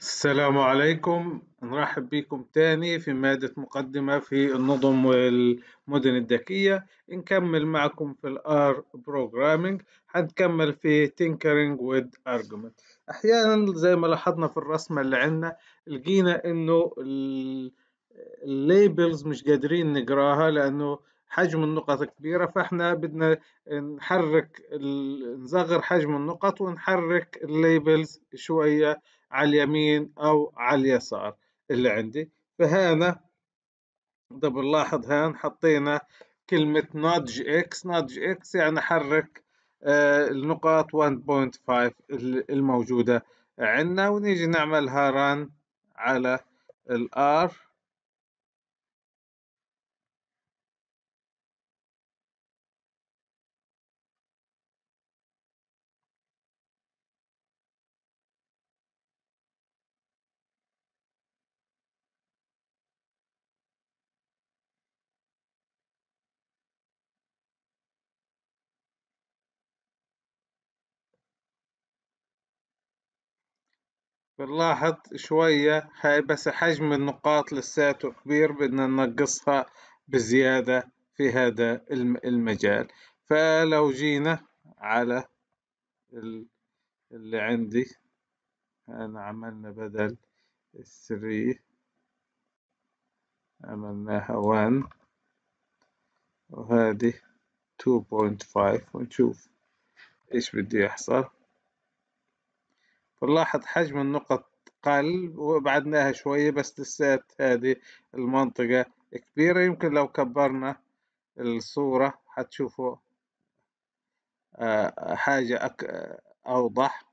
السلام عليكم. نرحب بكم تاني في مادة مقدمة في النظم والمدن الذكية. نكمل معكم في الآر بروجرامينج. هنكمل في tinkering with argument. أحيانا زي ما لاحظنا في الرسمة اللي عندنا لقينا إنه الليبلز مش قادرين نقراها لأنه حجم النقط كبيرة، فإحنا بدنا نصغر حجم النقط ونحرك الليبلز شوية على اليمين أو على اليسار اللي عندي. فهنا ده بنلاحظ هان حطينا كلمة نادج إكس يعني حرك النقاط 1.5 الموجودة عندنا، ونيجي نعملها ران على الآر. بنلاحظ شوية هاي بس حجم النقاط لساته كبير، بدنا ننقصها بزيادة في هذا المجال. فلو جينا على اللي عندي، أنا عملنا بدل 3 عملناها 1 وهذه 2.5 ونشوف إيش بده يحصل. بنلاحظ حجم النقط قل وبعدناها شوية، بس لسات هذه المنطقة كبيرة. يمكن لو كبرنا الصورة حتشوفوا حاجة أوضح.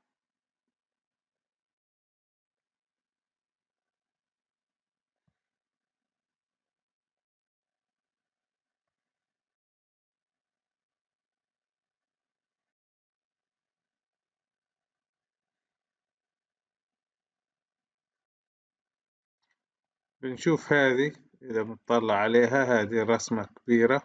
بنشوف هذه إذا بنطلع عليها، هذه رسمة كبيرة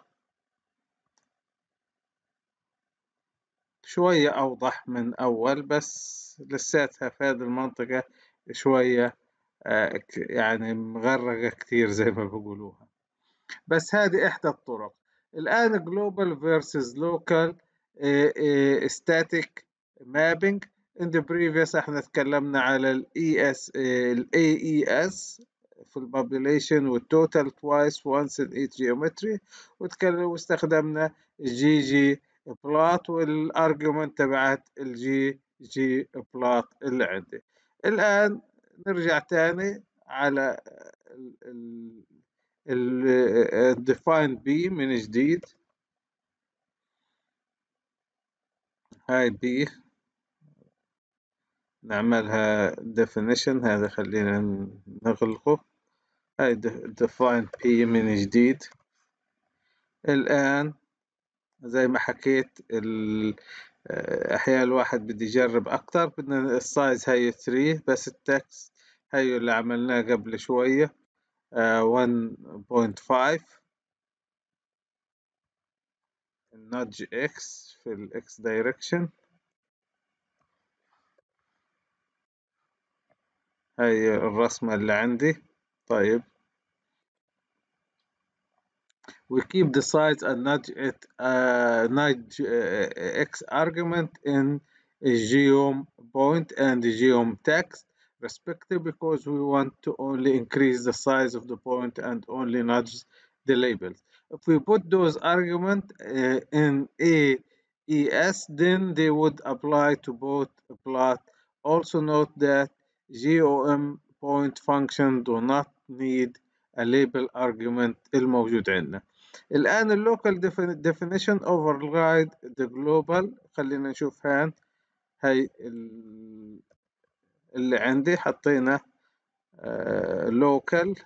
شوية أوضح من أول، بس لساتها في هذه المنطقة شوية يعني مغرقة كتير زي ما بيقولوها. بس هذه إحدى الطرق. الآن global versus local static mapping. in the previous احنا تكلمنا على ال ES ال AES في ال population وال total twice once in each geometry، واستخدمنا الجي جي بلات والارجيومنت تبعت الجي جي بلات اللي عندي. الآن نرجع تاني على define B من جديد. هاي B نعملها definition، هذا خلينا نغلقه. هاي define P من جديد. الآن زي ما حكيت أحيانا الواحد بده يجرب أكتر. بدنا السايز هاي 3 بس التكست هاي اللي عملناه قبل شوية 1.5 nudge X في ال X direction. هاي الرسمة اللي عندي. طيب we keep the size and nudge X argument in geom point and geom text respective, because we want to only increase the size of the point and only nudge the labels. If we put those arguments in AES, then they would apply to both plot. Also note that GOM point function do not need a label argument الموجود عندنا. الآن اللوكال definition override the global. خلينا نشوف هاي اللي عندي حطينا local.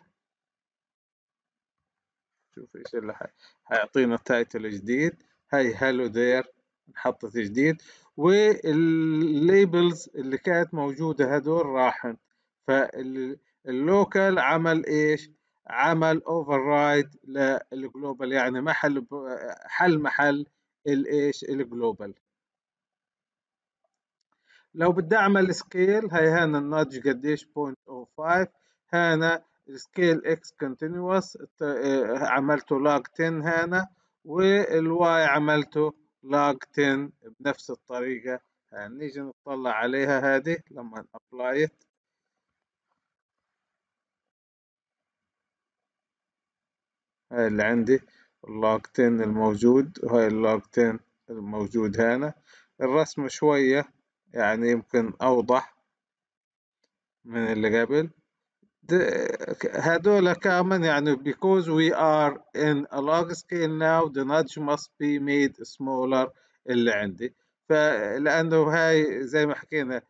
شوف ايش اللي حيعطينا تايتل جديد. هاي هالو ذير انحطت جديد، والليبلز اللي كانت موجودة هدول راحن. فاللوكال عمل ايش؟ عمل اوفر للجلوبال، يعني حل محل الايش الجلوبال. لو بدي اعمل سكيل هاي هنا الناتج قديش 0.05 هنا السكيل اكس كونتينوس عملته لاج 10 هنا والواي عملته لاج 10 بنفس الطريقة. يعني نيجي نطلع عليها هذه لما ابلايت هاي اللي عندي اللوج 10 الموجود وهاي اللوج 10 الموجود هنا. الرسم شوية يعني يمكن أوضح من اللي قبل. هذول كمان يعني because we are in a log scale now the nudge must be made smaller اللي عندي. فلأنه هاي زي ما حكينا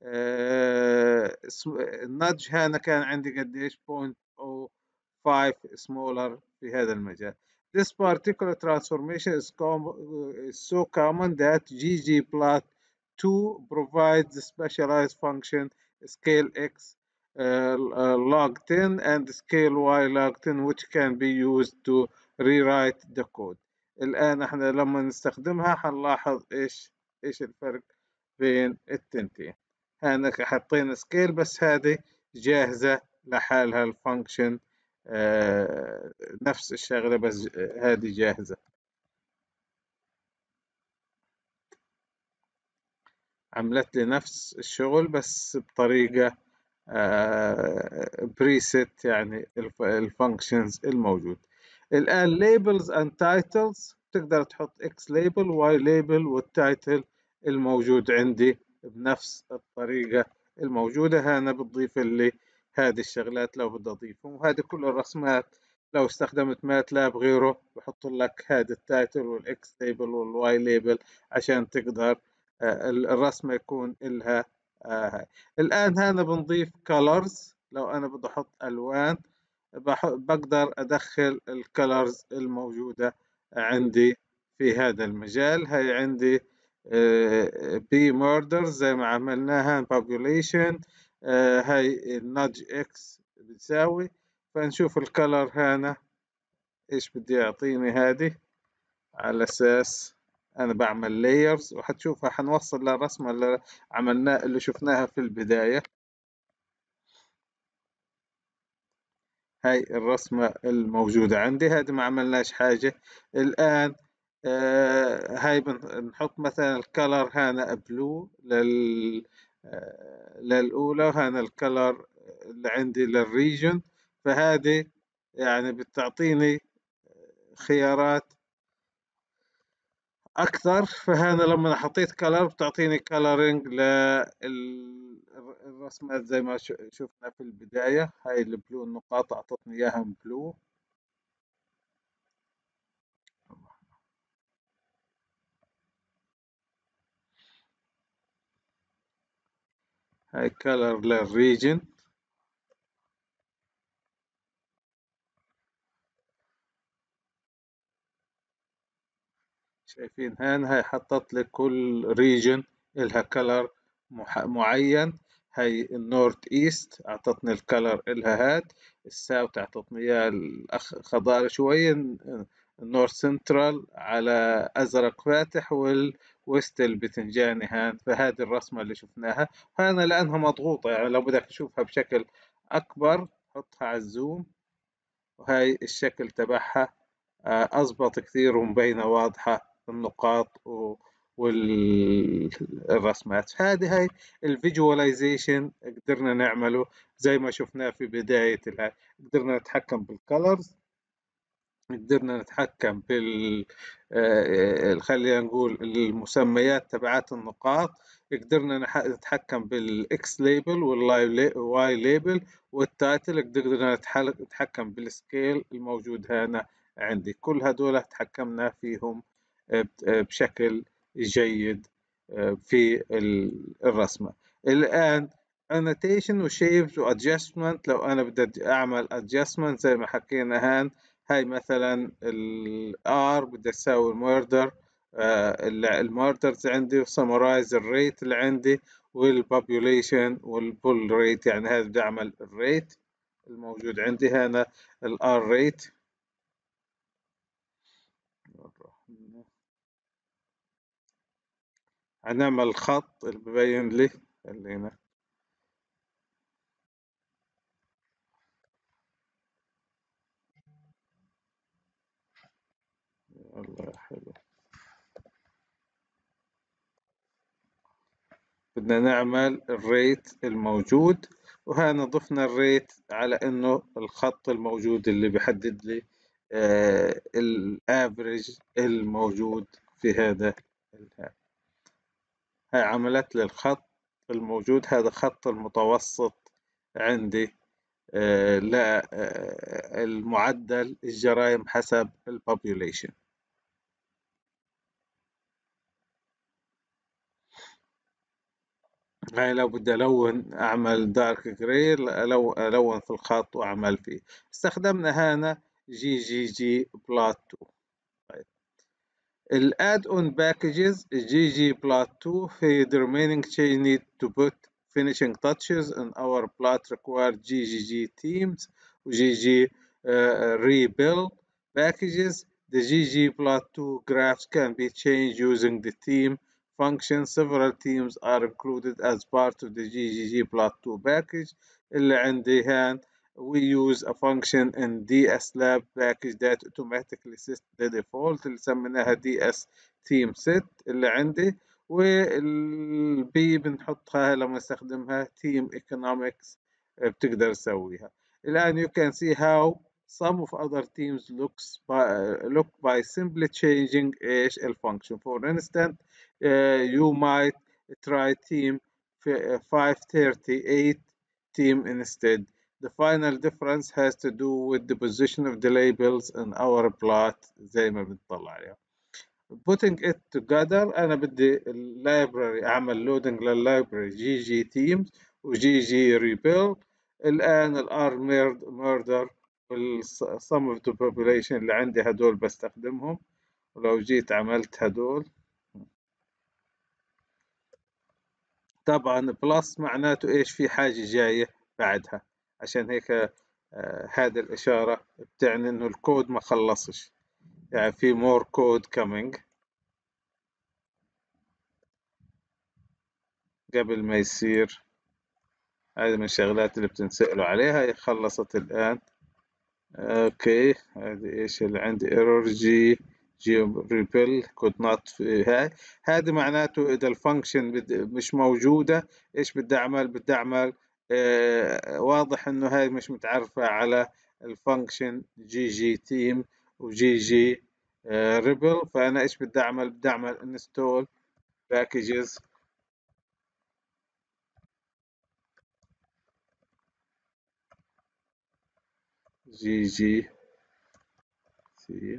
النudge هنا كان عندي قديش 0.05 smaller في هذا المجال. This particular transformation is so common that ggplot2 provides the specialized function scale x log 10 and scale y log 10 which can be used to rewrite the code. الآن احنا لما نستخدمها حنلاحظ ايش الفرق بين التنتين. هنا حطينا سكيل بس هذه جاهزة لحالها الفانكشن نفس الشغلة بس هذه جاهزة. عملت لي نفس الشغل بس بطريقة بريست يعني الفانكشنز الموجود. الآن labels and titles تقدر تحط x label y label والتايتل الموجود عندي بنفس الطريقة الموجودة. هنا بتضيف لي هذه الشغلات لو بدي أضيفهم، وهذه كل الرسمات لو استخدمت ماتلاب غيره بحط لك هذا التايتل والاكس ليبل والواي ليبل عشان تقدر الرسمة يكون لها الآن هنا بنضيف colors. لو أنا بدي أحط ألوان بقدر أدخل الكالرز الموجودة عندي في هذا المجال. هاي عندي بي murders زي ما عملناها population. هاي النادج اكس بتساوي، فنشوف الكلر هنا ايش بدي يعطيني هذه على اساس انا بعمل layers وحتشوفها حنوصل للرسمة اللي عملناها اللي شفناها في البداية. هاي الرسمة الموجودة عندي هذه ما عملناش حاجة الآن. هاي بنحط مثلا الكلر هنا بلو للأولى وهنا الكلر اللي عندي للريجن. فهذه يعني بتعطيني خيارات أكثر. فهنا لما حطيت كلر بتعطيني كلرنج للرسمات زي ما شفنا في البداية. هاي البلو النقاط أعطتني إياها بلو. هاي كلر للريجن. شايفين هاي حطت لي كل ريجن إلها كلر معين. هاي النورث ايست اعطتني الكلر إلها هاد. الساوث اعطتني اياه خضار شوية. النورث سنترال على ازرق فاتح والويست البتنجاني هان. فهذه الرسمة اللي شفناها هنا لانها مضغوطة يعني لو بدك تشوفها بشكل اكبر حطها على الزوم وهاي الشكل تبعها أضبط كثير ومبينة واضحة النقاط والرسمات. هذه الفيجواليزيشن قدرنا نعمله زي ما شفناه في بداية قدرنا نتحكم بالكالرز، قدرنا نتحكم خلينا نقول المسميات تبعات النقاط، قدرنا نتحكم بالاكس ليبل والواي ليبل والتايتل، قدرنا نتحكم بالسكيل الموجود هنا عندي. كل هدول تحكمنا فيهم بشكل جيد في الرسمة. الآن annotation وشيبز وادجستمنت. لو أنا بدي أعمل adjustment زي ما حكينا هاي مثلا الار بدي اساوي الموردر الموردرز عندي وسمرايز الريت اللي عندي والبوبوليشن والبول ريت. يعني هذا بدي اعمل الريت الموجود عندي هنا الار ريت. هنعمل خط اللي ببين لي. خلينا والله حلو. بدنا نعمل الريت الموجود، وهنا ضفنا الريت على انه الخط الموجود اللي بيحدد لي الافريج الموجود في هذا هاي عملت لي الخط الموجود. هذا خط المتوسط عندي لا المعدل الجرائم حسب البوبوليشن. هاي لو بدي ألون أعمل دارك جراي، ألون في الخط وأعمل فيه. استخدمنا هنا جي بلوت 2. طيب الاد اون باكجز جي بلوت 2 في the remaining chain need to put finishing touches in our plot require جي teams وجي rebuild packages. The GG plot 2 graphs can be changed using the team function. Several teams are included as part of the GGG plot 2 package. اللي عندي هان we use a function in DSLab package that automatically sets the default اللي سميناها DS team set اللي عندي، والبي بنحطها لما نستخدمها team economics بتقدر تسويها. الآن you can see how some of other teams look by simply changing ايش الفانكشن. For instance you might try team 538 team instead. The final difference has to do with the position of the labels in our plot زي ما بنطلع عليها. Putting it together أنا بدي اللايبراري أعمل loading لللايبراري جي teams وجي rebuild. الآن الار murder والsum of the population اللي عندي هدول بستخدمهم، ولو جيت عملت هدول طبعا بلس معناته ايش في حاجة جاية بعدها، عشان هيك هذه الإشارة بتعني إنه الكود ما خلصش، يعني في more code coming قبل ما يصير. هذه من الشغلات اللي بتنسألوا عليها. هي خلصت الآن. اوكي هذه ايش اللي عندي ايرور جي ريبل كود نوت. هاي هذا معناته اذا الفانكشن مش موجوده ايش بدي اعمل؟ بدي اعمل واضح انه هاي مش متعرفه على الفانكشن جي تيم وجي ريبل. فانا ايش بدي اعمل؟ بدي اعمل انستول باكجز جي سي.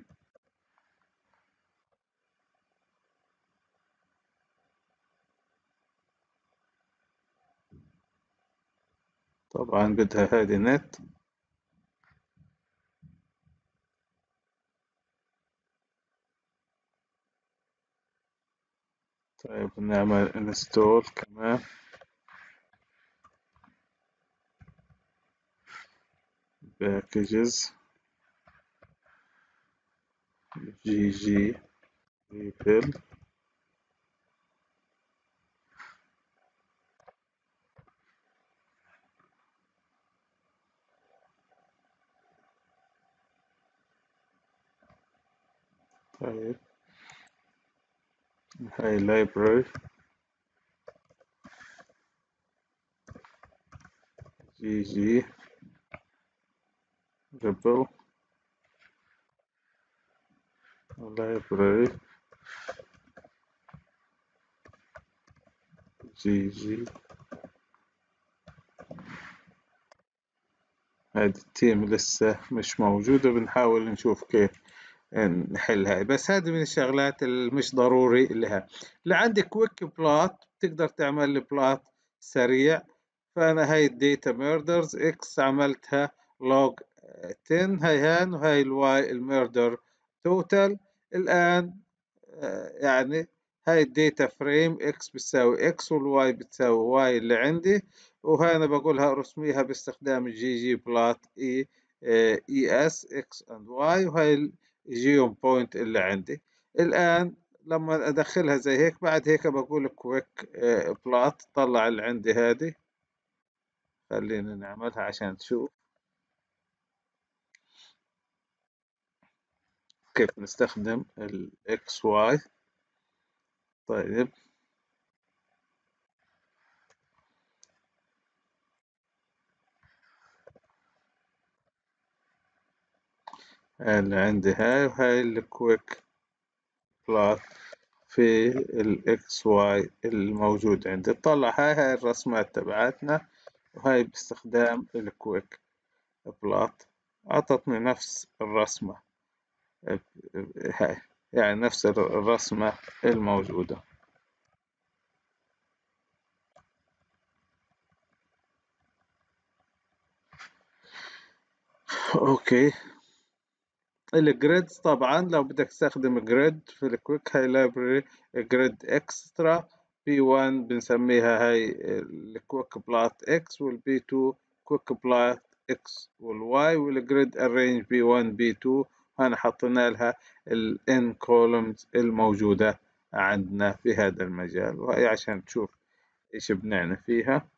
طبعا بدها هذه نت. طيب نعمل انستول كمان باكجز جي ريبل. طيب هاي library جي ريبل library جي. هذه التيم لسه مش موجودة، بنحاول نشوف كيف نحل هاي. بس هذه من الشغلات اللي مش ضروري لها. اللي عندك كويك بلات بتقدر تعمل لي بلات سريع. فأنا هاي الديتا ميردرز إكس عملتها لوج 10 هاي هان، وهاي الواي الميردر توتال. الآن يعني هاي الداتا فريم اكس بتساوي اكس والواي بتساوي واي اللي عندي، وهاي انا بقولها ارسميها باستخدام الجي بلات اي اس اكس اند واي، وهاي الجيوم بوينت اللي عندي. الان لما ادخلها زي هيك بعد هيك بقول كويك بلات طلع اللي عندي هذه. خلينا نعملها عشان تشوف كيف نستخدم الاكس واي. طيب اللي عندي هاي وهاي الكويك بلات في الاكس واي الموجود عندي. طلع هاي الرسمات تبعتنا، وهاي باستخدام الكويك بلات أعطتني نفس الرسمة. هاي يعني نفس الرسمة الموجودة. اوكي. الجريد طبعا لو بدك تستخدم جريد في الكويك هاي لايبرري جريد اكسترا بي 1 بنسميها هاي الكويك بلات اكس، والبي 2 كويك بلات اكس والواي، والجريد ارينج بي 1 بي 2. هنا حطينا لها الان كولومز الموجودة عندنا في هذا المجال، وهي عشان تشوف ايش بنعنى فيها.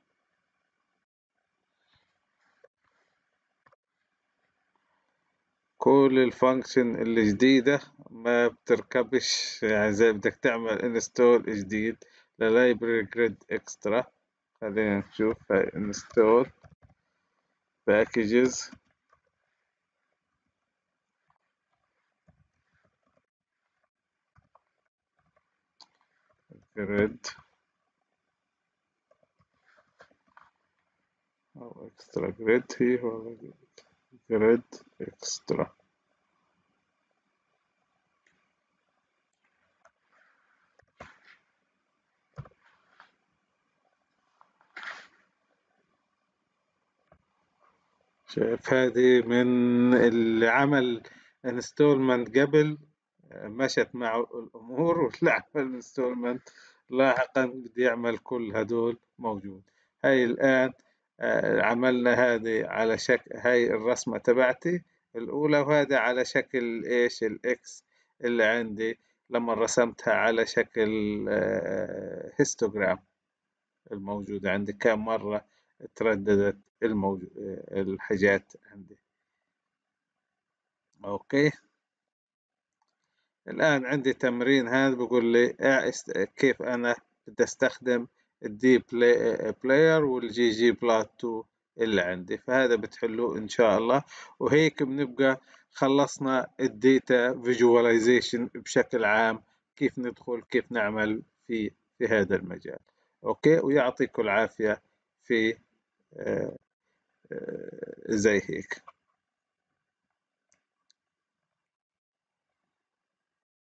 كل الفانكشن الجديدة ما بتركبش، يعني زي بدك تعمل انستول جديد للايبرري جريد اكسترا. خلينا نشوف هاي انستول باكجز جريد او اكسترا جريد، هي هو جريد اكسترا. شايف هذه من اللي عمل انستولمنت قبل مشت معه الأمور واللي عمل انستولمنت لاحقا بده يعمل كل هدول موجود. هاي الآن عملنا هذه على شكل هاي الرسمة تبعتي الأولى، وهذا على شكل إيش الإكس اللي عندي لما رسمتها على شكل هيستوغرام الموجودة عندي. كم مرة ترددت الحاجات عندي. أوكي. الآن عندي تمرين هذا بيقول لي كيف أنا بدي أستخدم الدي بلاير والجي جي بلات 2 اللي عندي. فهذا بتحلوه إن شاء الله. وهيك بنبقى خلصنا الديتا فيجواليزيشن بشكل عام، كيف ندخل كيف نعمل في هذا المجال. أوكي، ويعطيكم العافية في زي هيك.